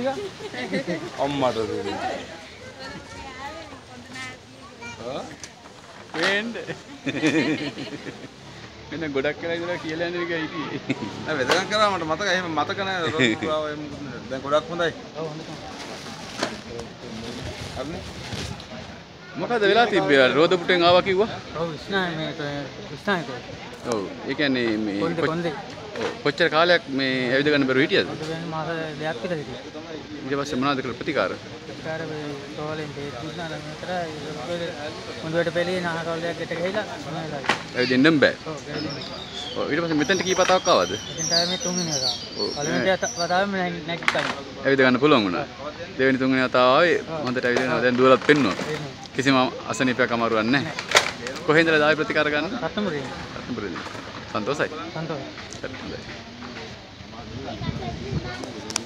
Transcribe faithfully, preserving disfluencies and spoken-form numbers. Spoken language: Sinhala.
අම්මට දෙන්න. ආ වෙන්න. මෙන්න ගොඩක් වෙලා ඉඳලා කියලා යන්නේ එක හිටියේ. නෑ වෙදකම් කරා මට මතක එහෙම මතක නෑ රෝස් පුරාව එහෙම දැන් ගොඩක් හොඳයි. ඔව් හොඳයි. හරිනේ. මොකද වෙලා තිබ්බේ රෝද පුටෙන් ආවා කිව්වා? ඔව් ස්නාන මේ ස්නානක. ඔව් ඒ කියන්නේ මේ කොන්දේ කොන්දේ. ඔව් කොච්චර කාලයක් මේ ඇවිද ගන්න බැරුව හිටියද? මට වෙන මාස දෙකක් විතර හිටියා. ඊට පස්සේ මොනවද කළ ප්‍රතිකාර? ප්‍රතිකාර මේ තෝලෙන් දෙත් දුන්නා නම් විතර හොඳට පෙළේ නාහකවල දෙයක් ගෙට ගහලා මොනවද? ඇවිදින්නම් බෑ. ඔව් ගෑවිදින්න. ඔව් ඊට පස්සේ මෙතනට කී පතාවක් ආවද? එතෙන් තමයි මේ තුන්වෙනි වතාව. ඔව් පළවෙනි වතාවෙම නැගිට්ටා. ඇවිද ගන්න පුළුවන් වුණා. දෙවෙනි තුන්වෙනි වතාව ආවේ හොඳට ඇවිදිනවා. දැන් දුවලත් පෙන්නවා. කිසිම අසනීපයක් අමාරුවක් නැහැ. කොහෙන්ද දායි ප්‍රතිකාර ගන්න? රත්නපුරේ. රත්නපුරේ. සන්තෝෂයි. සන්තෝෂයි. හරි හොඳයි.